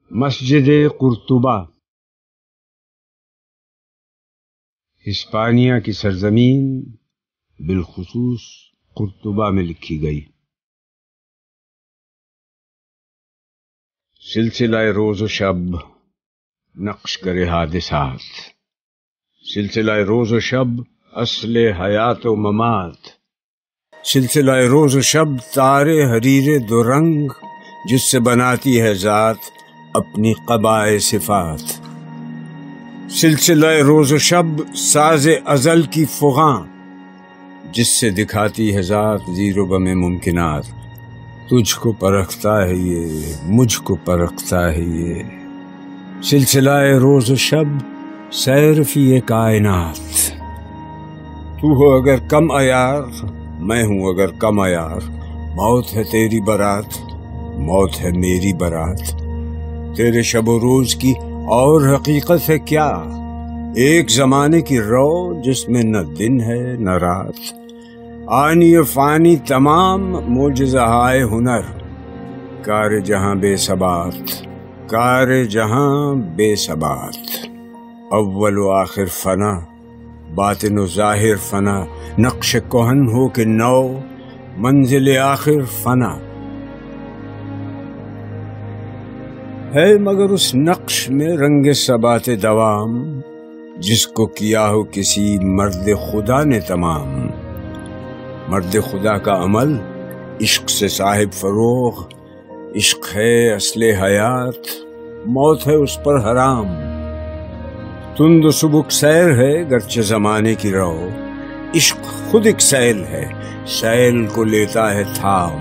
مسجد قرطبہ ہسپانیہ کی سرزمین بالخصوص قرطبہ میں لکھی گئی۔ سلسلہ روز و شب نقش کرے حادثات، سلسلہ روز و شب اصل حیات و ممات، سلسلہ روز و شب تارے حریر دو رنگ جس سے بناتی ہے ذات اپنی قبائے صفات، سلسلہ روز و شب ساز ازل کی فغاں جس سے دکھاتی ہے ذات زیر و بم ممکنات، تجھ کو پرکھتا ہے یہ، مجھ کو پرکھتا ہے یہ، سلسلہ روز و شب سیر فی کائنات، تو ہو اگر کم عیار میں ہوں اگر کم عیار، موت ہے تیری برات موت ہے میری برات، تیرے شب و روز کی اور حقیقت ہے کیا، ایک زمانے کی رو جس میں نہ دن ہے نہ رات، آنی و فانی تمام معجزہائے ہنر، کار جہاں بے ثبات کار جہاں بے ثبات، اول و آخر فنا باطن و ظاہر فنا، نقش کہن ہو کہ نو منزل آخر فنا ہے، مگر اس نقش میں رنگ ثبات دوام جس کو کیا ہو کسی مرد خدا نے تمام، مرد خدا کا عمل عشق سے صاحب فروغ، عشق ہے اصل حیات موت ہے اس پر حرام، تند و سبک سیر ہے گرچہ زمانے کی رو، عشق خود ایک سیل ہے سیل کو لیتا ہے تھام،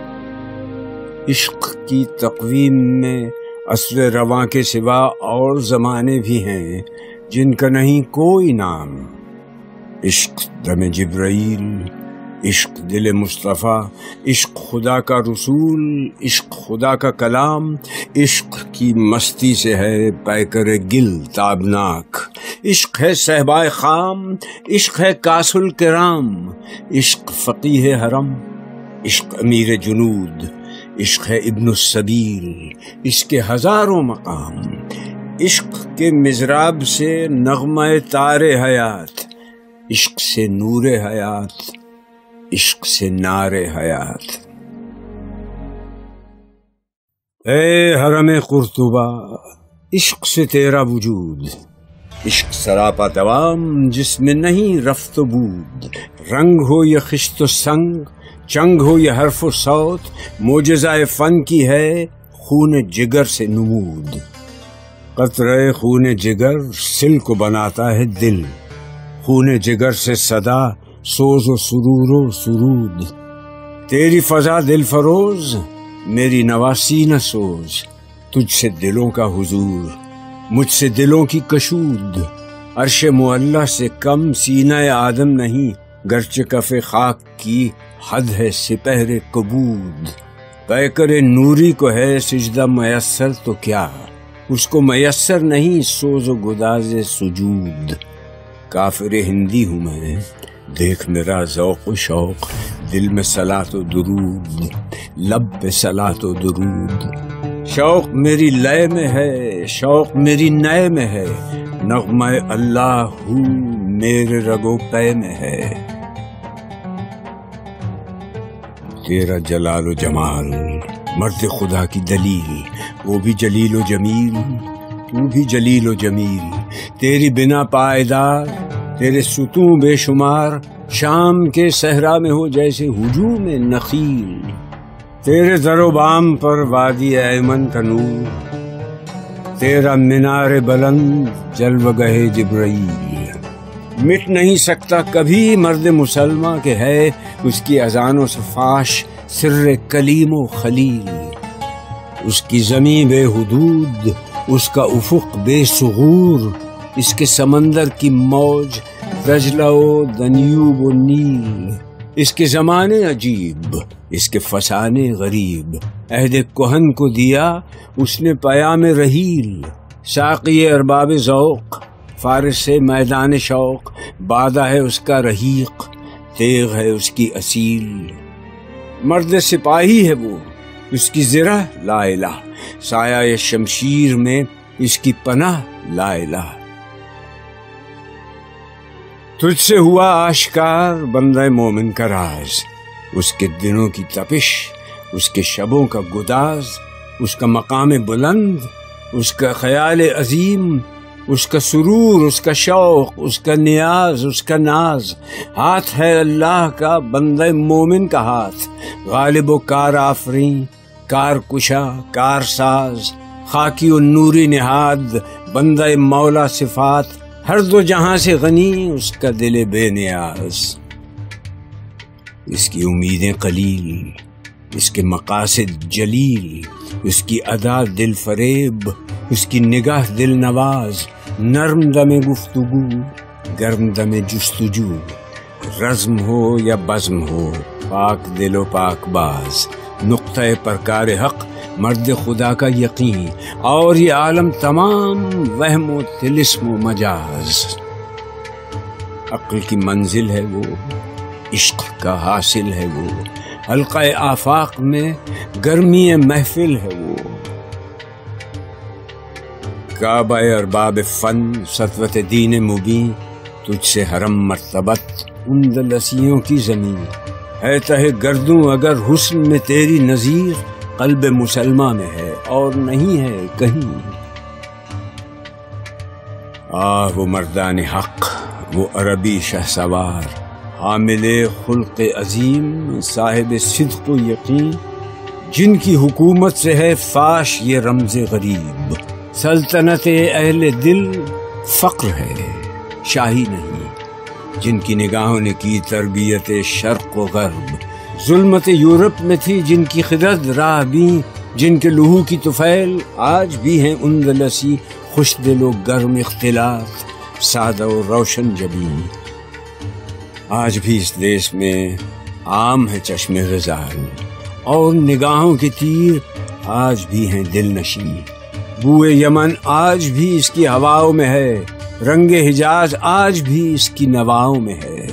عشق کی تقویم میں عصر رواں کے سوا اور زمانے بھی ہیں جن کا نہیں کوئی نام، عشق دم جبرائیل عشق دل مصطفیٰ، عشق خدا کا رسول عشق خدا کا کلام، عشق کی مستی سے ہے پیکر گل تابناک، عشق ہے صحبائے خام عشق ہے کاس الکرام، عشق فقیہ حرم عشق امیر جنود، عشق ہے ابن السبیل اس کے ہزاروں مقام، عشق کے مضراب سے نغمہ تار حیات، عشق سے نور حیات عشق سے نار حیات، اے حرم قرطبہ عشق سے تیرا وجود، عشق سراپا دوام جس میں نہیں رفت و بود، رنگ ہو یا خشت و سنگ چنگ ہو یا حرف و صوت، معجزہ فن کی ہے خون جگر سے نمود، قطرہ خون جگر سل کو بناتا ہے دل، خون جگر سے صدا سوز و سرور و سرود، تیری فضا دل فروز میری نواسی نہ سوز، تجھ سے دلوں کا حضور مجھ سے دلوں کی کشود، عرش معلی سے کم سینہ آدم نہیں گرچہ کف خاک کی حد ہے سپہر کبود، پیکر نوری کو ہے سجدہ میسر تو کیا، اس کو میسر نہیں سوز و گداز سجود، کافر ہندی ہوں میں دیکھ میرا ذوق و شوق، دل میں صلاۃ و درود لب پہ صلاۃ و درود، شوق میری لے میں ہے شوق میری نئے میں ہے، نغمہ اللہ ہو میرے رگو پے میں ہے، تیرا جلال و جمال مرد خدا کی دلیل، وہ بھی جلیل و جمیل تو بھی جلیل و جمیل، تیری بنا پائیدار تیرے ستون بے شمار، شام کے صحرا میں ہو جیسے ہجوم نخیل، تیرے در و بام پر وادی ایمن کا نور، تیرا مینار بلند جلوہ گہ جبرائیل، مٹ نہیں سکتا کبھی مرد مسلمہ کے ہے اس کی اذانوں سے فاش سر کلیم و خلیل، اس کی زمین بے حدود اس کا افق بے ثغور، اس کے سمندر کی موج دجلہ و دنیوب و نیل، اس کے زمانے عجیب اس کے فسانے غریب، عہد کہن کو دیا اس نے پیام رحیل، ساقی ارباب ذوق فارس سے میدان شوق، بادہ ہے اس کا رحیق تیغ ہے اس کی اصیل، مرد سپاہی ہے وہ اس کی زرہ لا الہ، سایہ شمشیر میں اس کی پناہ لا الہ۔ تجھ سے ہوا آشکار بندہ مومن کا راز، اس کے دنوں کی تپش، اس کے شبوں کا گداز، اس کا مقام بلند، اس کا خیال عظیم، اس کا سرور، اس کا شوق، اس کا نیاز، اس کا ناز۔ ہاتھ ہے اللہ کا بندہ مومن کا ہاتھ، غالب و کار آفریں، کار کشا، کار ساز، خاکی و نوری نہاد، بندہ مولا صفات، ہر دو جہاں سے غنی اس کا دل بے نیاز۔ اس کی امیدیں قلیل، اس کے مقاصد جلیل، اس کی ادا دل فریب، اس کی نگاہ دل نواز، نرم دم گفتگو، گرم دم جستجو، رزم ہو یا بزم ہو، پاک دل و پاک باز، نقطہ پرکار حق، مرد خدا کا یقین، اور یہ عالم تمام وہم و طلسم و مجاز۔ عقل کی منزل ہے وہ، عشق کا حاصل ہے وہ، حلقہ آفاق میں گرمی محفل ہے وہ۔ کعبہ ارباب فن، سطوت دین مبین، تجھ سے حرم مرتبت، اندلسیوں کی زمین ہے تہ گردوں اگر حسن میں تیری نظیر، قلب مسلمہ میں ہے اور نہیں ہے کہیں۔ وہ مردان حق، وہ عربی شہسوار، حامل خلق عظیم، صاحب صدق و یقین، جن کی حکومت سے ہے فاش یہ رمز غریب۔ سلطنت اہل دل فقر ہے، شاہی نہیں، جن کی نگاہوں نے کی تربیت شرق و غرب۔ ظلمت یورپ میں تھی جن کی خرد راہ بین، جن کے لہو کی طفیل آج بھی ہیں اندلسی، خوش دل و گرم اختلاط، سادہ و روشن جبین۔ آج بھی اس دیش میں عام ہے چشم غزال، اور نگاہوں کے تیر آج بھی ہیں دل نشین۔ بوئے یمن آج بھی اس کی ہواؤں میں ہے، رنگ حجاز آج بھی اس کی نواؤں میں ہے۔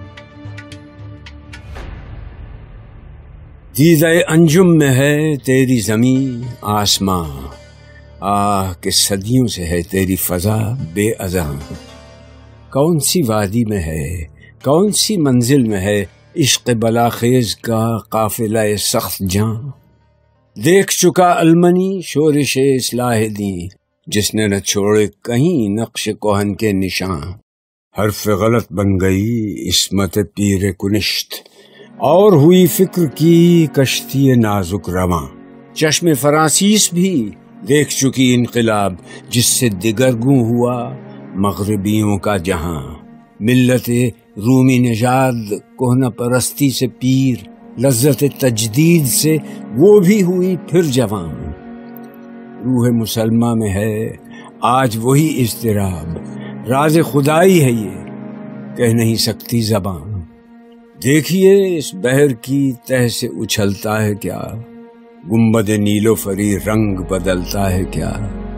دیدہ انجم میں ہے تیری زمین آسماں، کہ صدیوں سے ہے تیری فضا بے اذاں۔ کون سی وادی میں ہے، کون سی منزل میں ہے عشق بلاخیز کا قافلہ سخت جاں۔ دیکھ چکا المنی شورش اصلاح دین، جس نے نہ چھوڑے کہیں نقش کوہن کے نشان۔ حرف غلط بن گئی عصمت پیر کنشت، اور ہوئی فکر کی کشتی نازک رواں۔ چشم فرانسیس بھی دیکھ چکی انقلاب، جس سے دگرگوں ہوا مغربیوں کا جہاں۔ ملت رومی نژاد کہنہ پرستی سے پیر، لذت تجدید سے وہ بھی ہوئی پھر جوان۔ روح مسلمہ میں ہے آج وہی اضطراب، راز خدائی ہے یہ کہہ نہیں سکتی زبان۔ دیکھیے اس بحر کی تہ سے اچھلتا ہے کیا، گنبد نیل و فری رنگ بدلتا ہے کیا۔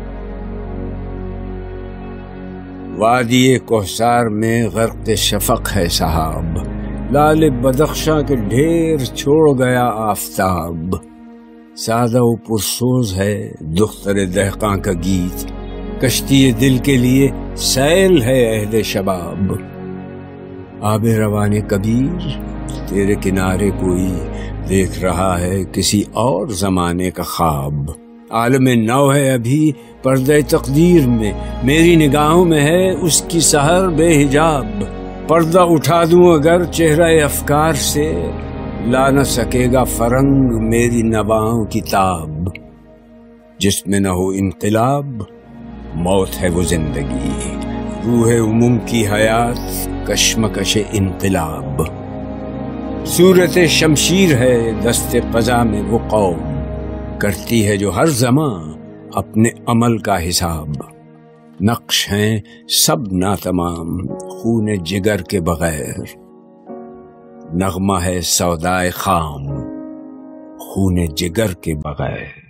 وادی کوثر میں غرق شفق ہے صحاب، لال بدخشاں کے ڈھیر چھوڑ گیا آفتاب۔ سادہ و پرسوز ہے دختر دہقاں کا گیت، کشتی دل کے لیے سیل ہے عہد شباب۔ آب روان کبیر تیرے کنارے کوئی دیکھ رہا ہے کسی اور زمانے کا خواب۔ عالم نو ہے ابھی پردہ تقدیر میں، میری نگاہوں میں ہے اس کی سحر بے حجاب۔ پردہ اٹھا دوں اگر چہرہ افکار سے، لا نہ سکے گا فرنگ میری نواؤں کی تاب۔ جس میں نہ ہو انقلاب موت ہے وہ زندگی، روح عموم کی حیات کشمکش انقلاب۔ صورت شمشیر ہے دست قضا میں وہ قوم، کرتی ہے جو ہر زمان اپنے عمل کا حساب۔ نقش ہیں سب ناتمام خون جگر کے بغیر، نغمہ ہے سودائے خام خون جگر کے بغیر۔